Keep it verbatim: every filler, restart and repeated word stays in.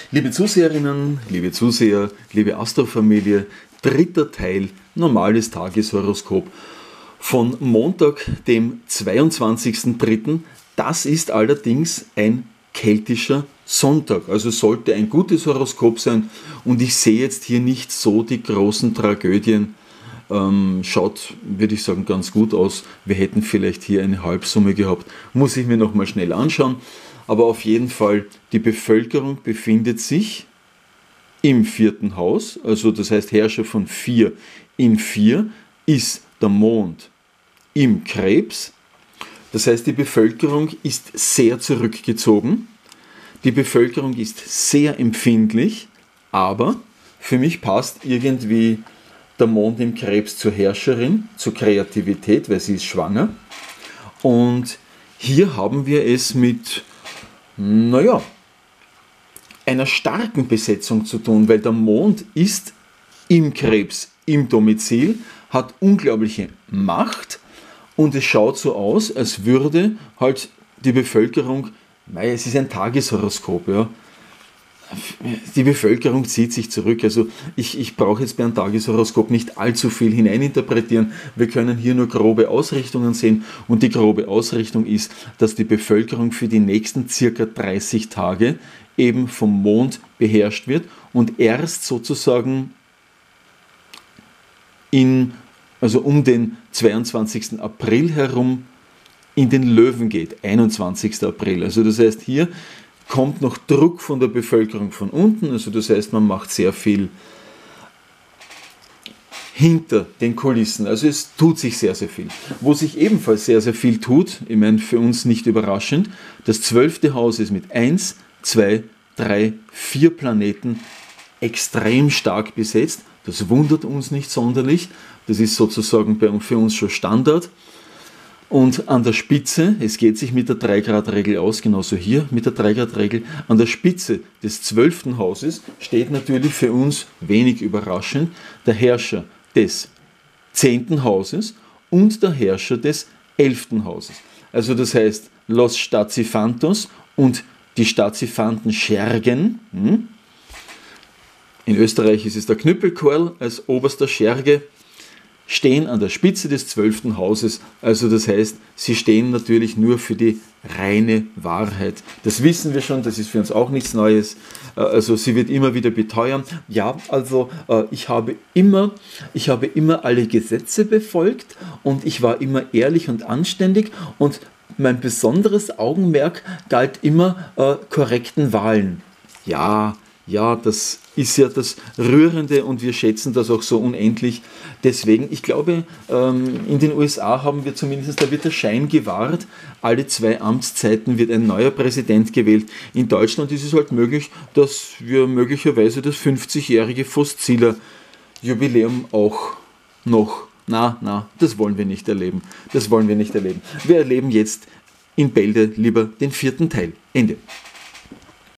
Liebe Zuseherinnen, liebe Zuseher, liebe Astrofamilie, dritter Teil normales Tageshoroskop von Montag, dem zweiundzwanzigsten dritten Das ist allerdings ein keltischer Sonntag, also sollte ein gutes Horoskop sein und ich sehe jetzt hier nicht so die großen Tragödien. Ähm, schaut, würde ich sagen, ganz gut aus. Wir hätten vielleicht hier eine Halbsumme gehabt. Muss ich mir nochmal schnell anschauen. Aber auf jeden Fall, die Bevölkerung befindet sich im vierten Haus. Also das heißt, Herrscher von vier in vier ist der Mond im Krebs. Das heißt, die Bevölkerung ist sehr zurückgezogen. Die Bevölkerung ist sehr empfindlich. Aber für mich passt irgendwie der Mond im Krebs zur Herrscherin, zur Kreativität, weil sie ist schwanger. Und hier haben wir es mit, naja, einer starken Besetzung zu tun, weil der Mond ist im Krebs, im Domizil, hat unglaubliche Macht und es schaut so aus, als würde halt die Bevölkerung, naja, es ist ein Tageshoroskop, ja, die Bevölkerung zieht sich zurück. Also ich, ich brauche jetzt bei einem Tageshoroskop nicht allzu viel hineininterpretieren. Wir können hier nur grobe Ausrichtungen sehen und die grobe Ausrichtung ist, dass die Bevölkerung für die nächsten circa dreißig Tage eben vom Mond beherrscht wird und erst sozusagen in, also um den zweiundzwanzigsten April herum in den Löwen geht, einundzwanzigsten April. Also das heißt, hier kommt noch Druck von der Bevölkerung von unten, also das heißt, man macht sehr viel hinter den Kulissen, also es tut sich sehr, sehr viel. Wo sich ebenfalls sehr, sehr viel tut, ich meine für uns nicht überraschend, das zwölfte Haus ist mit eins, zwei, drei, vier Planeten extrem stark besetzt, das wundert uns nicht sonderlich, das ist sozusagen bei, für uns schon Standard. Und an der Spitze, es geht sich mit der drei Grad Regel aus, genauso hier mit der drei Grad Regel, an der Spitze des zwölften Hauses steht natürlich für uns wenig überraschend der Herrscher des zehnten Hauses und der Herrscher des elften Hauses. Also das heißt Los Stadtzifantos und die Stadtzifanten Schergen. Hm? In Österreich ist es der Knüppelkorl als oberster Scherge, stehen an der Spitze des zwölften Hauses, also das heißt, sie stehen natürlich nur für die reine Wahrheit. Das wissen wir schon, das ist für uns auch nichts Neues, also sie wird immer wieder beteuern, ja, also ich habe immer, ich habe immer alle Gesetze befolgt und ich war immer ehrlich und anständig und mein besonderes Augenmerk galt immer äh, korrekten Wahlen. Ja, Ja, das ist ja das Rührende und wir schätzen das auch so unendlich. Deswegen, ich glaube, in den U S A haben wir zumindest, da wird der Schein gewahrt, alle zwei Amtszeiten wird ein neuer Präsident gewählt. In Deutschland ist es halt möglich, dass wir möglicherweise das fünfzigjährige fossiler Jubiläum auch noch, na, na, das wollen wir nicht erleben. Das wollen wir nicht erleben. Wir erleben jetzt in Bälde lieber den vierten Teil. Ende.